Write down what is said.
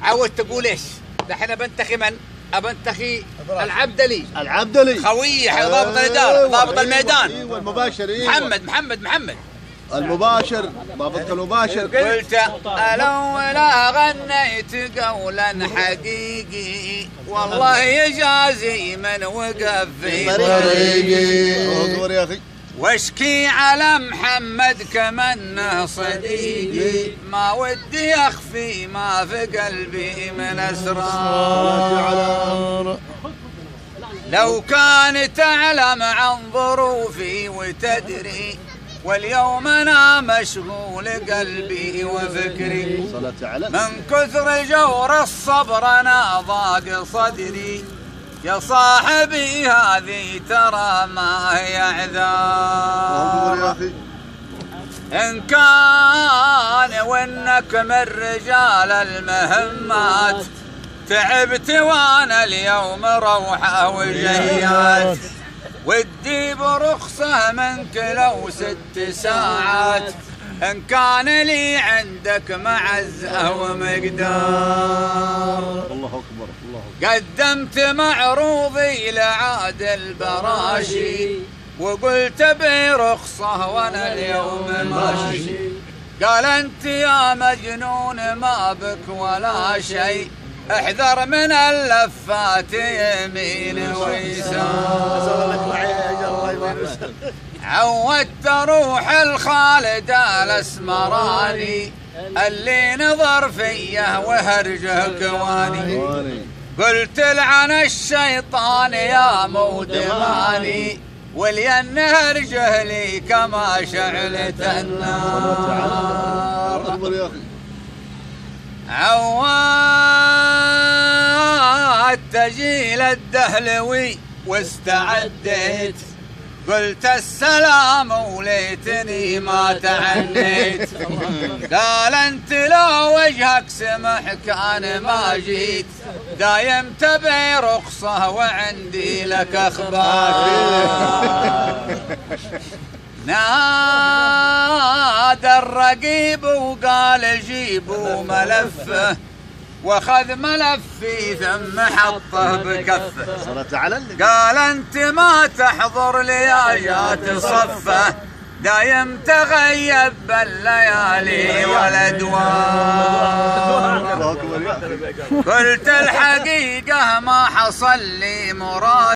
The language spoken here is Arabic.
عاود تقول ايش؟ دحين بنتخي من؟ ابنتخي العبدلي. العبدلي خويه ضابط الاداره، ضابط الميدان. ايوه المباشر. ايوه محمد المباشر، ضابط المباشر. قلت الاولى غنيت قولا حقيقي والله يجازي من وقف في طريقي. اصبر يا اخي. واشكي على محمد كمنه صديقي ما ودي اخفي ما في قلبي من اسرار. لو كان تعلم عن ظروفي وتدري واليوم انا مشغول قلبي وفكري من كثر جور الصبر انا ضاق صدري. يا صاحبي هذه ترى ما هي عذاب. إن كان وإنك من رجال المهمات تعبت وأنا اليوم روحة وجيات ودي برخصة منك لو 6 ساعات إن كان لي عندك معزة ومقدار. الله أكبر الله أكبر. قدمت معروضي لعاد البراشي وقلت برخصة وانا اليوم ماشي. قال انت يا مجنون ما بك ولا شيء احذر من اللفات يمين ويسار. عودت روح الخالد الاسمراني اللي نظر فيه وهرجه كواني. قلت لعن الشيطان يا مودماني ولين هرجه لي كما شعلت النار. عودت جيل الدهلوي واستعديت قلت السلام وليتني ما تعنيت. قال انت لو وجهك سمح كان ما جيت دايم تبي رخصة وعندي لك اخبار. نادى الرقيب وقال جيبوا ملفه واخذ ملفي ثم حطه بكفه. قال انت ما تحضر لياجات صفه دايم تغيب بالليالي والادوار. قلت الحقيقه ما حصل لي مراد